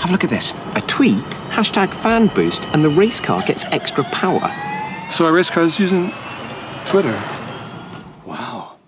Have a look at this. A tweet, hashtag fan boost, and the race car gets extra power. So our race car is using Twitter. Wow.